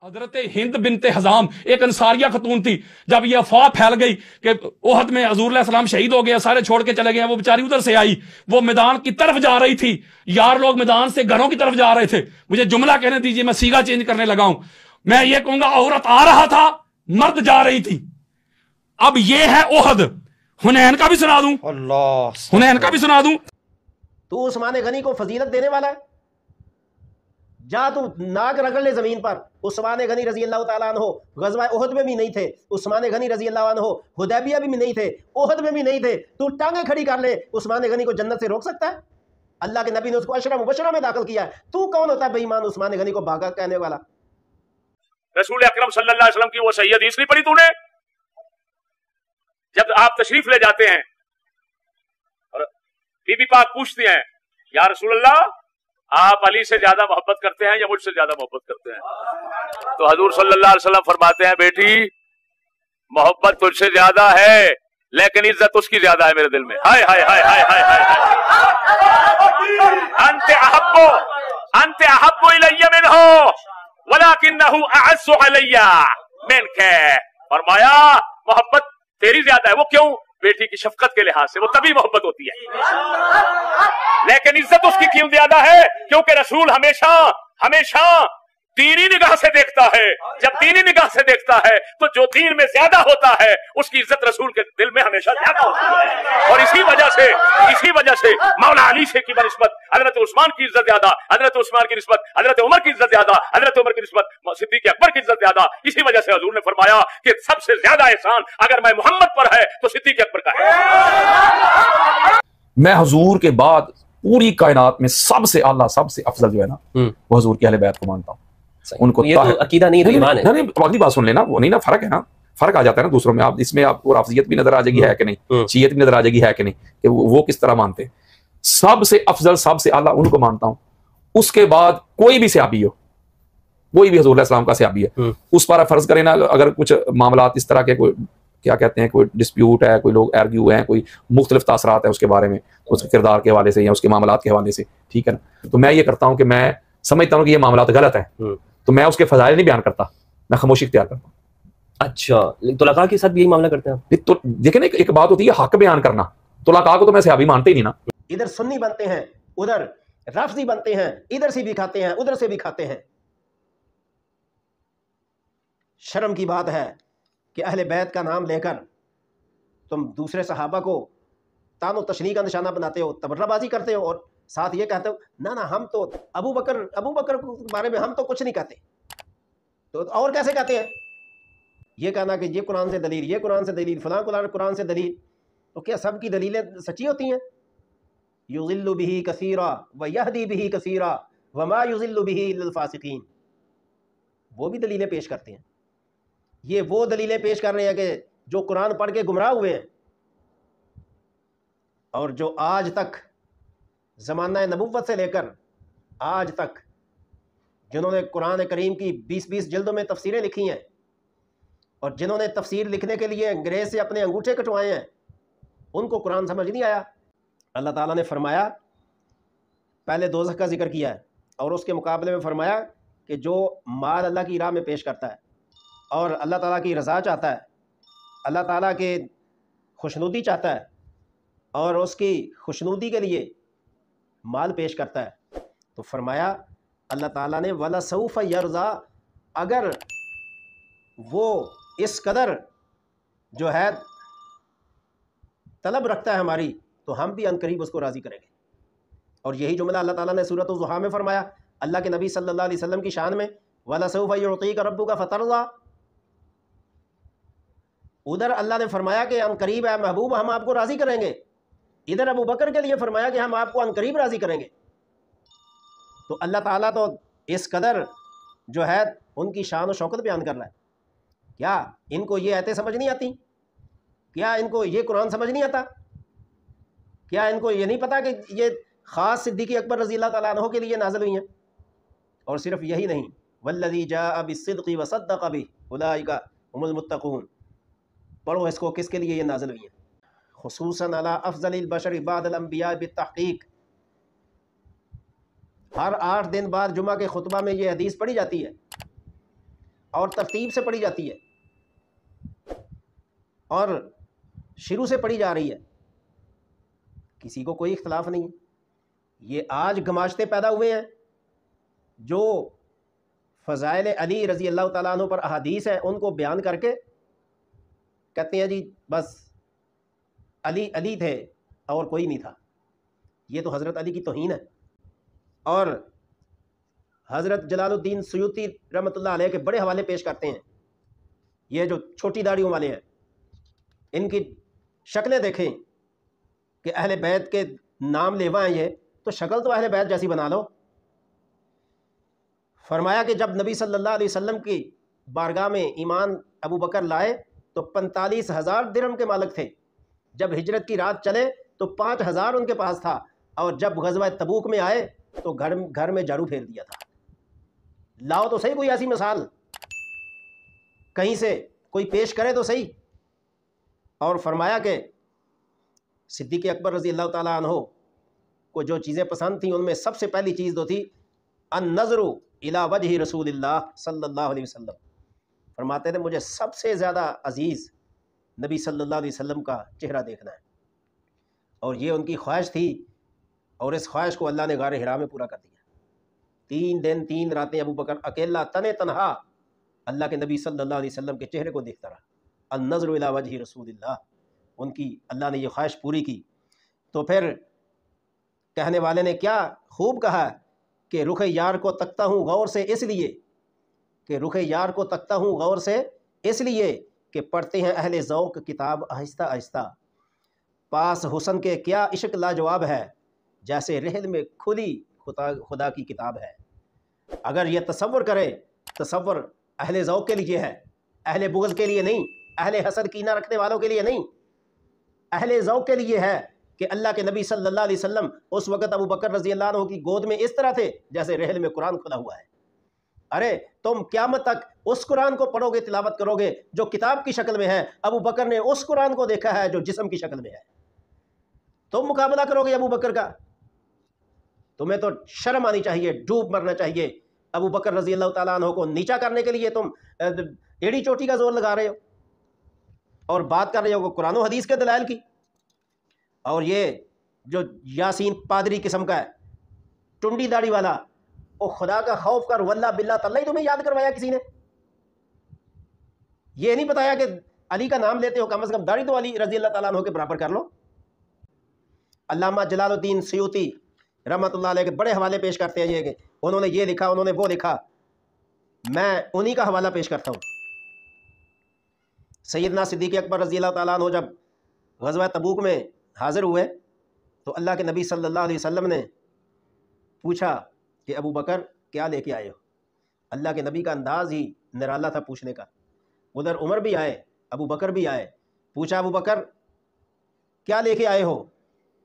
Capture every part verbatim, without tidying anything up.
حضرت ہند بنت حزام ایک انصاریہ خاتون تھی. جب یہ افواہ پھیل گئی کہ احد میں حضور علیہ السلام شہید ہو گئے, سارے چھوڑ کے چلے گئے, وہ بیچاری ادھر سے آئی, وہ میدان کی طرف جا رہی تھی, یار لوگ میدان سے گھروں کی طرف جا رہے تھے. مجھے جملہ کہنے دیجئے, میں سیگا چینج کرنے لگا ہوں. میں یہ کہوں گا عورت آ رہا تھا, مرد جا رہی تھی. اب یہ ہے احد. حنین کا بھی سنا دوں, اللہ حنین کا بھی سنا دوں. تو عثمان غنی کو فضیلت دینے والا ہے, جا تو ناک رگڑ لے زمین پر. عثمان غنی رضی اللہ تعالیٰ عنہ غزوہ احد میں بھی نہیں تھے, عثمان غنی رضی اللہ عنہ حدیبیہ بھی نہیں تھے, احد میں بھی نہیں تھے. تو ٹانگیں کھڑی کر لے, عثمان غنی کو جنت سے روک سکتا ہے؟ اللہ کے نبی نے اس کو عشرہ مبشرہ میں داخل کیا ہے. تو کون ہوتا ہے بے ایمان عثمان غنی کو بھاگا کہنے والا؟ رسول اکرم صلی اللہ علیہ وسلم کی وہ صحیح حدیث نہیں پڑھی تو نے؟ جب آپ تشریف لے جاتے ہیں اور بی بی پاک پوچھتے ہیں, یا رسول اللہ آپ علی سے زیادہ محبت کرتے ہیں یا مجھ سے زیادہ محبت کرتے ہیں؟ تو حضور صلی اللہ علیہ وسلم فرماتے ہیں, بیٹی محبت تجھ سے زیادہ ہے لیکن عزت اس کی زیادہ ہے میرے دل میں. ہائے ہائے ہائے ہائے ہائے ہائے انت احب انت احب الی منہ ولکنہ اعز علی منک. فرمایا محبت تیری زیادہ ہے. وہ کیوں؟ بیٹی کی شفقت کے لحاظ سے, وہ تبھی محبت ہوتی ہے. لیکن عزت اس کی کیوں زیادہ ہے؟ کیونکہ رسول ہمیشہ ہمیشہ دینی نگاہ سے دیکھتا ہے. جب دینی نگاہ سے دیکھتا ہے تو جو دین میں زیادہ ہوتا ہے اس کی عزت رسول کے دل میں ہمیشہ زیادہ ہوتی ہے. اور اسی وجہ سے اسی وجہ سے مولا علی سے کی بنسبت حضرت عثمان کی عزت زیادہ, حضرت عثمان کی نسبت حضرت عمر کی عزت زیادہ, حضرت عمر کی نسبت صدیق اکبر کی عزت زیادہ. اسی وجہ سے حضور نے فرمایا کہ سب سے زیادہ احسان اگر میں محمد پر ہے تو صدیق اکبر کا ہے. میں حضور کے بعد پوری کائنات میں سب سے اعلیٰ سب سے افضل جو ہے نا وہ حضور کی اہل بیت کو مانتا ہوں. ان کو یہ تو عقیدہ نہیں, ایمان ہے. نہیں, اگلی بات سن لینا, وہ نہیں نا فرق ہے نا, فرق آ جاتا ہے نا دوسروں میں. آپ اس میں آپ کو رافضیت بھی نظر آ جائے گی ہے کہ نہیں, شیعیت بھی نظر آ جائے گی ہے کہ نہیں, کہ وہ کس طرح مانتے ہیں. سب سے افضل سب سے اعلیٰ ان کو مانتا ہوں. اس کے بعد کوئی بھی صحابی ہو, کوئی بھی حضور علیہ السلام کا صحابی ہے, اس پر فرض کریں نا اگر کچھ معاملات اس طرح کے, کوئی کیا کہتے ہیں, کوئی ڈسپیوٹ ہے, کوئی لوگ ایرگیو ہیں, کوئی مختلف تاثرات ہیں اس کے بارے میں, اس کے کردار کے حوالے سے یا اس کے معاملات کے حوالے سے, ٹھیک ہے نا, تو میں یہ کرتا ہوں کہ میں سمجھتا ہوں کہ یہ معاملات غلط ہیں تو میں اس کے فضائل نہیں بیان کرتا, میں خاموشی اختیار کرتا ہوں. اچھا, طلقاء کے ساتھ بھی یہی معاملہ کرتے ہیں؟ تو دیکھیں نا, ایک بات ہوتی ہے حق بیان کرنا, طلقاء کو تو میں صحابی مانتے ہی نہیں نا. ادھر سنی بنتے ہیں, ادھر رافضی بنتے ہیں, ادھر سے بھی کھاتے ہیں ادھر سے بھی کھاتے ہیں. شرم کی بات ہے کہ اہل بیت کا نام لے کر تم دوسرے صحابہ کو تان و تشنیع کا نشانہ بناتے ہو, تبرہ بازی کرتے ہو, اور ساتھ یہ کہتے ہو نا نا ہم تو ابو بکر ابو بکر کے بارے میں ہم تو کچھ نہیں کہتے. تو اور کیسے کہتے ہیں؟ یہ کہنا کہ یہ قرآن سے دلیل, یہ قرآن سے دلیل, فلاں قرآن سے دلیل. تو کیا سب کی دلیلیں سچی ہوتی ہیں؟ یضل بہ کثیرا ویہدی بہ کثیرا وما یضل بہ الا الفاسقین. وہ بھی دلیلیں پیش کرتے ہیں. یہ وہ دلیلیں پیش کر رہے ہیں کہ جو قرآن پڑھ کے گمراہ ہوئے ہیں, اور جو آج تک زمانہ نبوت سے لے کر آج تک جنہوں نے قرآن کریم کی بیس بیس جلدوں میں تفسیریں لکھی ہیں, اور جنہوں نے تفسیر لکھنے کے لیے انگریز سے اپنے انگوٹھے کٹوائے ہیں, ان کو قرآن سمجھ نہیں آیا. اللہ تعالیٰ نے فرمایا, پہلے دوزخ کا ذکر کیا ہے, اور اس کے مقابلے میں فرمایا کہ جو مال اللہ کی راہ میں پیش کرتا ہے اور اللہ تعالیٰ کی رضا چاہتا ہے, اللہ تعالیٰ کے خوشنودی چاہتا ہے اور اس کی خوشنودی کے لیے مال پیش کرتا ہے, تو فرمایا اللہ تعالیٰ نے وَلَسَوْفَ يَرْضَىٰ, اگر وہ اس قدر جو ہے طلب رکھتا ہے ہماری تو ہم بھی عنقریب اس کو راضی کریں گے. اور یہی جملہ اللہ تعالیٰ نے سورۃ الضحیٰ میں فرمایا اللہ کے نبی صلی اللہ علیہ وسلم کی شان میں, وَلَسَوْفَ يُعْطِيكَ رَبُّكَ فَتَرْضَىٰ. ادھر اللہ نے فرمایا کہ عنقریب ہے محبوب ہم آپ کو راضی کریں گے, ادھر ابو بکر کے لیے فرمایا کہ ہم آپ کو عنقریب راضی کریں گے. تو اللہ تعالیٰ تو اس قدر جو ہے ان کی شان و شوکت بیان کر رہا ہے. کیا ان کو یہ آیتیں سمجھ نہیں آتی؟ کیا ان کو یہ قرآن سمجھ نہیں آتا؟ کیا ان کو یہ نہیں پتا کہ یہ خاص صدیق اکبر رضی اللہ تعالیٰ عنہ کے لیے نازل ہوئی ہیں؟ اور صرف یہی نہیں, والذی جاء بالصدق وصدق بہ اولئک هم المتقون. پڑھو اس کو, کس کے لیے یہ نازل ہوئی ہیں؟ خصوصاً علی افضل البشر بعد الانبیاء بالتحقیق. ہر آٹھ دن بعد جمعہ کے خطبہ میں یہ حدیث پڑھی جاتی ہے اور ترتیب سے پڑھی جاتی ہے اور شروع سے پڑھی جا رہی ہے، کسی کو کوئی اختلاف نہیں۔ یہ آج گماشتے پیدا ہوئے ہیں جو فضائل علی رضی اللہ تعالیٰ عنہ پر احادیث ہیں ان کو بیان کر کے کہتے ہیں جی بس علی علی تھے اور کوئی نہیں تھا۔ یہ تو حضرت علی کی توہین ہے۔ اور حضرت جلال الدین سیوطی رحمۃ اللہ علیہ کے بڑے حوالے پیش کرتے ہیں، یہ جو چھوٹی داڑھیوں والے ہیں ان کی شکلیں دیکھیں کہ اہل بیت کے نام لیوا ہیں، یہ تو شکل تو اہل بیت جیسی بنا لو۔ فرمایا کہ جب نبی صلی اللہ علیہ وسلم کی بارگاہ میں ایمان ابو بکر لائے تو پینتالیس ہزار درہم کے مالک تھے، جب ہجرت کی رات چلے تو پانچ ہزار ان کے پاس تھا، اور جب غزوہ تبوک میں آئے تو گھر گھر میں جھاڑو پھیر دیا تھا۔ لاؤ تو صحیح کوئی ایسی مثال کہیں سے کوئی پیش کرے تو صحیح۔ اور فرمایا کہ صدیق اکبر رضی اللہ تعالیٰ عنہ کو جو چیزیں پسند تھیں ان میں سب سے پہلی چیز تو تھی النظر الی وجہ رسول اللہ صلی اللہ علیہ وسلم۔ فرماتے تھے مجھے سب سے زیادہ عزیز نبی صلی اللہ علیہ وسلم کا چہرہ دیکھنا ہے، اور یہ ان کی خواہش تھی، اور اس خواہش کو اللہ نے غار حرا میں پورا کر دیا۔ تین دن تین راتیں ابو بکر اکیلا تن تنہا اللہ کے نبی صلی اللہ علیہ وسلم کے چہرے کو دیکھتا رہا۔ النظر الی وجہ رسول اللہ، ان کی اللہ نے یہ خواہش پوری کی۔ تو پھر کہنے والے نے کیا خوب کہا کہ رخ یار کو تکتا ہوں غور سے اس لیے کہ رخ یار کو تکتا ہوں غور سے اس لیے کہ پڑھتے ہیں اہل ذوق کتاب آہستہ آہستہ، پاس حسن کے کیا عشق لاجواب ہے، جیسے رحل میں کھلی خدا خدا کی کتاب ہے۔ اگر یہ تصور کرے، تصور اہل ذوق کے لیے ہے، اہل بغض کے لیے نہیں، اہل حسد کینہ رکھنے والوں کے لیے نہیں، اہل ذوق کے لیے ہے کہ اللہ کے نبی صلی اللہ علیہ وسلم اس وقت ابو بکر رضی اللہ عنہ کی گود میں اس طرح تھے جیسے رحل میں قرآن کھلا ہوا ہے۔ ارے تم قیامت تک اس قرآن کو پڑھو گے، تلاوت کرو گے جو کتاب کی شکل میں ہے، ابو بکر نے اس قرآن کو دیکھا ہے جو جسم کی شکل میں ہے۔ تم مقابلہ کرو گے ابو بکر کا؟ تمہیں تو شرم آنی چاہیے، ڈوب مرنا چاہیے۔ ابو بکر رضی اللہ تعالیٰ عنہ کو نیچا کرنے کے لیے تم ایڑی چوٹی کا زور لگا رہے ہو اور بات کر رہے ہو قرآن و حدیث کے دلائل کی۔ اور یہ جو یاسین پادری قسم کا ہے، ٹنڈی داڑھی والا، وہ خدا کا خوف کر، واللہ باللہ تاللہ ہی تمہیں یاد کروایا کسی نے؟ یہ نہیں بتایا کہ علی کا نام لیتے ہو کم از کم داڑھی تو علی رضی اللہ تعالیٰ عنہ کے برابر کر لو۔ علامہ جلال الدین سیوطی رحمۃ اللہ علیہ کے بڑے حوالے پیش کرتے ہیں یہ کہ انہوں نے یہ لکھا، انہوں نے وہ لکھا۔ میں انہی کا حوالہ پیش کرتا ہوں۔ سیدنا صدیق اکبر رضی اللہ تعالیٰ عنہ جب غزوہ تبوک میں حاضر ہوئے تو اللہ کے نبی صلی اللہ علیہ وسلم نے پوچھا کہ ابو بکر کیا لے کے آئے ہو؟ اللہ کے نبی کا انداز ہی نرالا تھا پوچھنے کا۔ ادھر عمر بھی آئے، ابو بکر بھی آئے، پوچھا ابو بکر کیا لے کے آئے ہو؟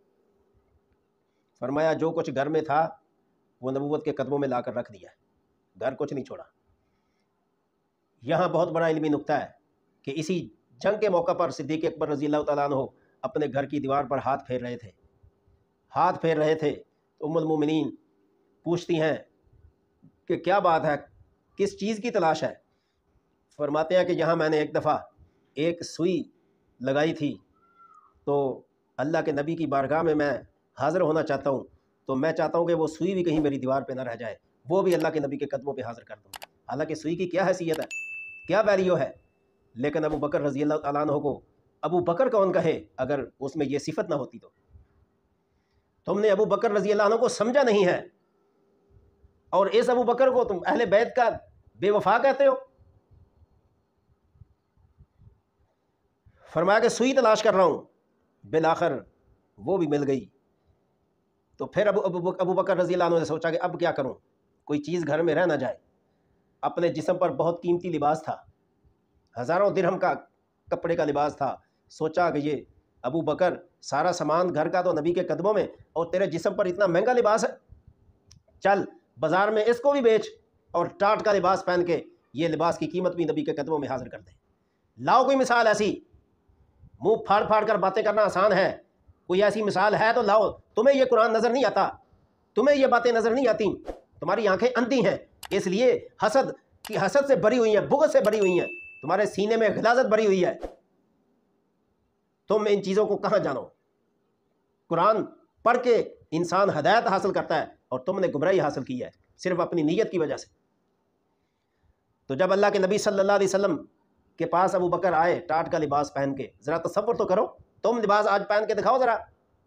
فرمایا جو کچھ گھر میں تھا وہ نبوت کے قدموں میں لا کر رکھ دیا، گھر کچھ نہیں چھوڑا۔ یہاں بہت بڑا علمی نکتہ ہے کہ اسی جنگ کے موقع پر صدیق اکبر رضی اللہ تعالیٰ عنہ اپنے گھر کی دیوار پر ہاتھ پھیر رہے تھے ہاتھ پھیر رہے تھے تو ام المومنین پوچھتی ہیں کہ کیا بات ہے، کس چیز کی تلاش ہے؟ فرماتے ہیں کہ یہاں میں نے ایک دفعہ ایک سوئی لگائی تھی تو اللہ کے نبی کی بارگاہ میں میں حاضر ہونا چاہتا ہوں، تو میں چاہتا ہوں کہ وہ سوئی بھی کہیں میری دیوار پہ نہ رہ جائے، وہ بھی اللہ کے نبی کے قدموں پہ حاضر کر دوں۔ حالانکہ سوئی کی کیا حیثیت ہے، کیا ویلیو ہے، لیکن ابو بکر رضی اللہ تعالیٰ عنہ کو ابو بکر کون کہے اگر اس میں یہ صفت نہ ہوتی تو؟ تم نے ابو بکر رضی اللہ عنہ کو سمجھا نہیں ہے، اور اس ابو بکر کو تم اہل بیت کا بے وفا کہتے ہو۔ فرمایا کہ سوئی تلاش کر رہا ہوں، بالآخر وہ بھی مل گئی۔ تو پھر ابو ابو ابو بکر رضی اللہ عنہ نے سوچا کہ اب کیا کروں، کوئی چیز گھر میں رہ نہ جائے۔ اپنے جسم پر بہت قیمتی لباس تھا، ہزاروں درہم کا کپڑے کا لباس تھا۔ سوچا کہ یہ ابو بکر سارا سامان گھر کا تو نبی کے قدموں میں، اور تیرے جسم پر اتنا مہنگا لباس ہے، چل بازار میں اس کو بھی بیچ اور ٹاٹ کا لباس پہن کے یہ لباس کی قیمت بھی نبی کے قدموں میں حاضر کر دے۔ لاؤ کوئی مثال ایسی، منہ پھاڑ پھاڑ کر باتیں کرنا آسان ہے، کوئی ایسی مثال ہے تو لاؤ۔ تمہیں یہ قرآن نظر نہیں آتا، تمہیں یہ باتیں نظر نہیں آتی، تمہاری آنکھیں اندھی ہیں، اس لیے حسد की हसद से भरी हुई हैं, बुग़्ज़ से भरी हुई हैं, तुम्हारे सीने में ग़िलाज़त भरी हुई है। तुम इन चीज़ों को कहाँ जानो? कुरान पढ़ के इंसान हदायत हासिल करता है और तुमने गुमराही हासिल की है सिर्फ अपनी नीयत की वजह से। तो जब अल्लाह के नबी सल्लल्लाहु अलैहि वसल्लम के पास अबू बकर आए टाट का लिबास पहन के, ज़रा तसव्वुर तो करो, तुम लिबास आज पहन के दिखाओ ज़रा।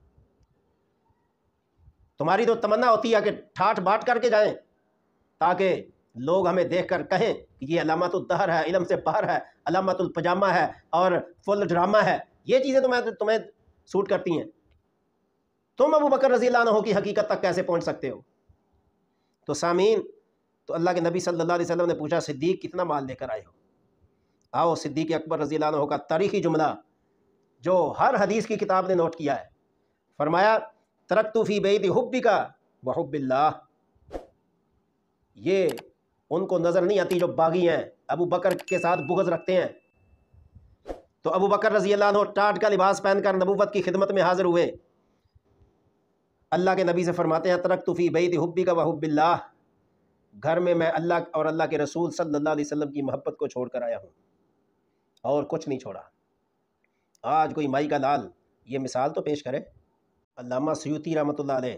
तुम्हारी तो तमन्ना होती है कि ठाठ बाट करके जाएं ताकि लोग हमें देखकर कहें कि ये अलामतुल दहर है, इल्म से बाहर है, अलामतुल पजामा है और फुल ड्रामा है। ये चीज़ें तुम्हें तुम्हें सूट करती हैं। तुम अबू बकर रज़ी अल्लाह अन्हु की हकीकत तक कैसे पहुंच सकते हो? तो सामीन, तो अल्लाह के नबी सल्लल्लाहु अलैहि वसल्लम ने पूछा, सिद्दीक कितना माल लेकर आए हो? आओ सिद्दीक अकबर रज़ी अल्लाह अन्हु का तारीख़ी जुमला जो हर हदीस की किताब ने नोट किया है। फरमाया, तरक्तु फ़ी बैति हुब्बिका व हुब्बिल्लाह। ये उनको नज़र नहीं आती जो बागी हैं, अबू बकर के साथ बुग़्ज़ रखते हैं। तो अबू बकर रज़ी अल्लाह अन्हु टाट का लिबास पहनकर नबूवत की खिदमत में हाज़िर हुए। अल्लाह के नबी से फरमाते हैं, तरक्तु फ़ी बैति हुब्बिका व हुब्बिल्लाह, घर में मैं अल्लाह और अल्लाह के रसूल सल्लल्लाहु अलैहि वसल्लम की मोहब्बत को छोड़ कर आया हूँ और कुछ नहीं छोड़ा। आज कोई माई का लाल ये मिसाल तो पेश करे। अल्लामा सयूती रहमतुल्लाह अलैह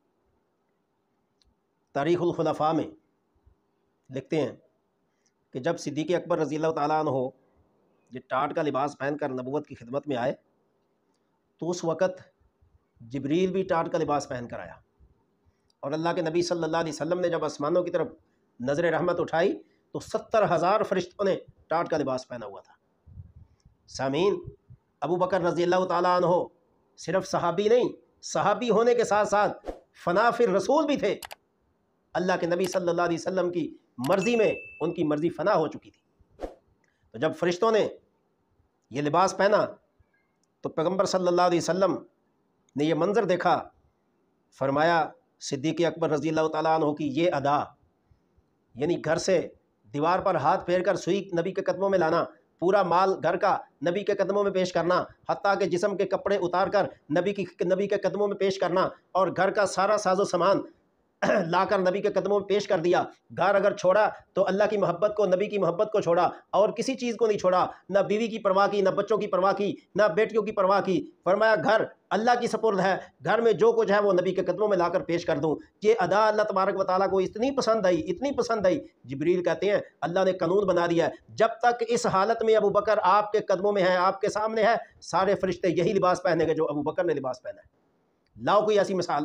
तारीख़ुल खुलफ़ा में लिखते हैं कि जब सिद्दीक़ अकबर रज़ी अल्लाह तआला अन्हु ये टाट का लिबास पहनकर नबूवत की खिदमत में आए तो उस वक़्त जिब्रील भी टाट का लिबास पहन कर आया और अल्लाह के नबी सल्लल्लाहु अलैहि वसल्लम ने जब आसमानों की तरफ नज़र रहमत उठाई तो सत्तर हज़ार फरिश्तों ने टाट का लिबास पहना हुआ था। सामीन, अबू बकर रज़ी अल्लाह तआला अन्हु सिर्फ सहाबी नहीं, सहाबी होने के साथ साथ फना फिर रसूल भी थे। अल्लाह के नबी सल्लल्लाहु अलैहि वसल्लम की मर्ज़ी में उनकी मर्ज़ी फना हो चुकी थी। तो जब फरिश्तों ने ये लिबास पहना तो पैगम्बर सल्लल्लाहु अलैहि वसल्लम ने यह मंज़र देखा। फरमाया, सिद्दीक़ अकबर रज़ी अल्लाह तआला अन्हु की ये अदा, यानी घर से दीवार पर हाथ फेर कर सुई नबी के कदमों में लाना, पूरा माल घर का नबी के कदमों में पेश करना, हत्ता के जिस्म के कपड़े उतार कर नबी की नबी के कदमों में पेश करना और घर का सारा साजो सामान लाकर नबी के कदमों में पेश कर दिया। घर अगर छोड़ा तो अल्लाह की मोहब्बत को, नबी की मोहब्बत को छोड़ा और किसी चीज़ को नहीं छोड़ा। ना बीवी की परवाह की, ना बच्चों की परवाह की, ना बेटियों की परवाह की। फरमाया, घर अल्लाह की सपुर्द है, घर में जो कुछ है वो नबी के कदमों में लाकर पेश कर दूँ। ये अदा अल्लाह तबारक व तआला को इतनी पसंद आई, इतनी पसंद आई, जिब्रील कहते हैं अल्लाह ने कानून बना दिया है, जब तक इस हालत में अबू बकर आपके कदमों में है, आपके सामने है, सारे फरिश्ते यही लिबास पहनेंगे जो अबू बकर ने लिबास पहना है। लाओ कोई ऐसी मिसाल।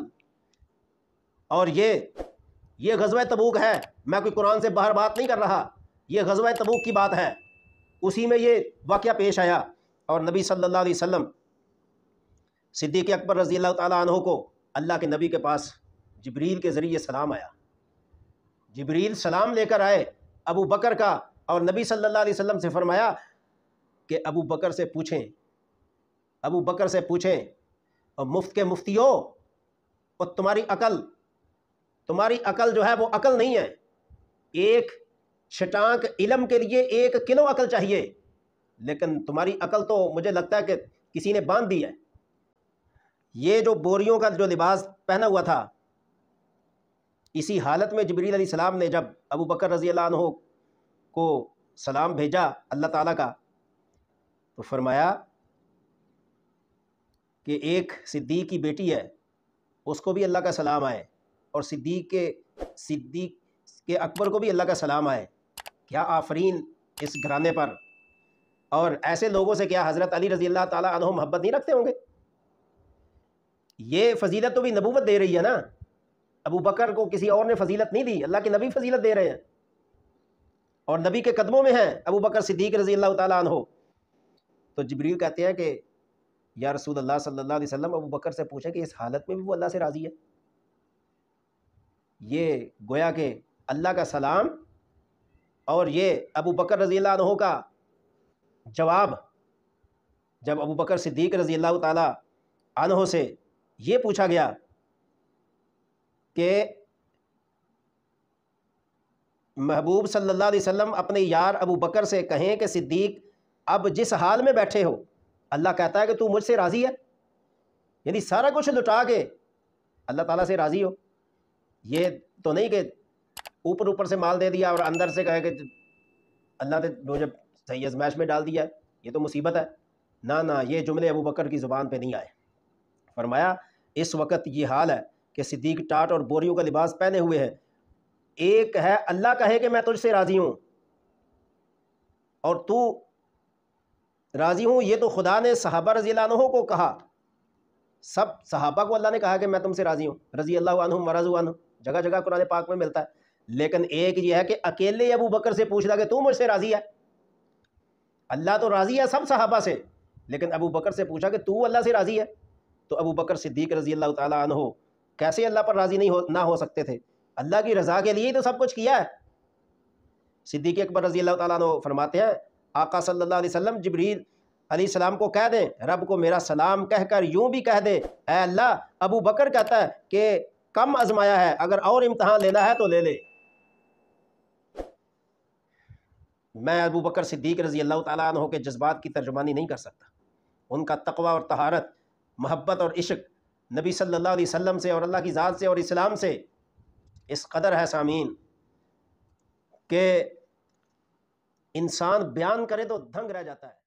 और ये ये ग़ज़वा तबूक है, मैं कोई कुरान से बाहर बात नहीं कर रहा, ये ग़ज़वा तबूक की बात है। उसी में ये वाक़या पेश आया और नबी सल्लल्लाहु अलैहि वसल्लम सिद्दीक़ अकबर रज़ी अल्लाह तआला अन्हु को अल्लाह के नबी के पास जिब्रील के ज़रिए सलाम आया। जिब्रील सलाम लेकर आए अबू बकर का और नबी सल्लल्लाहु अलैहि वसल्लम से फरमाया कि अबू बकर से पूछें, अबू बकर से पूछें और मुफ्त के मुफ्तियों, और तुम्हारी अकल तुम्हारी अकल जो है वो अकल नहीं है। एक छटाक इल्म के लिए एक किलो अकल चाहिए, लेकिन तुम्हारी अकल तो मुझे लगता है कि किसी ने बांध दी है। ये जो बोरियों का जो लिबास पहना हुआ था, इसी हालत में जिब्रील अलैहिस्सलाम ने जब अबू बकर रज़ी अल्लाह अन्हु को सलाम भेजा अल्लाह ताला का, तो फरमाया कि एक सिद्दीक़ की बेटी है, उसको भी अल्लाह का सलाम आए और सिद्दीक़ के सिद्दीक़ के अकबर को भी अल्लाह का सलाम आए। क्या आफरीन इस घराने पर, और ऐसे लोगों से क्या हज़रत अली रज़ी अल्लाह ताला अन्हु मोहब्बत नहीं रखते होंगे? ये फजीलत तो भी नबूवत दे रही है ना, अबू बकर को किसी और ने फजीलत नहीं दी, अल्लाह के नबी फजीलत दे रहे हैं और नबी के कदमों में हैं अबू बकर सिद्दीक़ रज़ी अल्लाह ताला अन्हु। तो जिब्रील कहते हैं कि या रसूल अल्लाह सल्लल्लाहु अलैहि वसल्लम, अबू बकर से पूछे कि इस हालत में भी वो अल्लाह से राज़ी है। ये गोया कि अल्लाह का सलाम और ये अबू बकर रज़ी अल्लाह अन्हु का जवाब, जब अबू बकर सिद्दीक़ रज़ी अल्लाह ताला अन्हु से ये पूछा गया कि महबूब सल्लल्लाहु अलैहि वसल्लम अपने यार अबू बकर से कहें कि सिद्दीक़ अब जिस हाल में बैठे हो, अल्लाह कहता है कि तू मुझसे राज़ी है, यानी सारा कुछ लुटा के अल्लाह ताला से राज़ी हो। ये तो नहीं कि اوپر اوپر سے مال دے دیا اور اندر سے کہے کہ اللہ نے مجھے صحیح ازمائش میں ڈال دیا ہے، یہ تو مصیبت ہے. نہ نہ یہ جملے ابو بکر کی زبان پہ نہیں آئے. فرمایا اس وقت یہ حال ہے کہ صدیق ٹاٹ اور بوریوں کا لباس پہنے ہوئے ہیں. ایک ہے اللہ کہے کہ میں تجھ سے راضی ہوں اور تو راضی ہوں، یہ تو خدا نے صحابہ رضی اللہ عنہ کو کہا. سب صحابہ کو اللہ نے کہا کہ میں تم سے راضی ہوں، رضی اللہ عنہم ورضوا عنہ، جگہ جگہ قرآن پاک میں ملتا ہے. لیکن ایک یہ ہے کہ اکیلے ابو بکر سے پوچھ رہا کہ تو مجھ سے راضی ہے. اللہ تو راضی ہے سب صحابہ سے، لیکن ابو بکر سے پوچھا کہ تو اللہ سے راضی ہے. تو ابو بکر صدیق رضی اللہ تعالیٰ عنہ کیسے اللہ پر راضی نہیں ہو نہ ہو سکتے تھے؟ اللہ کی رضا کے لیے تو سب کچھ کیا ہے. صدیق اکبر رضی اللہ تعالیٰ عنہ فرماتے ہیں آقا صلی اللہ علیہ وسلم جبریل علیہ السلام کو کہہ دیں رب کو میرا سلام کہہ کر یوں بھی کہہ دے اے اللہ ابو بکر کہتا ہے کہ کم آزمایا ہے، اگر اور امتحان لینا ہے تو لے لے. میں ابو بکر صدیق رضی اللہ تعالیٰ عنہ کے جذبات کی ترجمانی نہیں کر سکتا. ان کا تقوی اور طہارت، محبت اور عشق نبی صلی اللہ علیہ وسلم سے اور اللہ کی ذات سے اور اسلام سے اس قدر ہے سامعین کہ انسان بیان کرے تو دھنگ رہ جاتا ہے.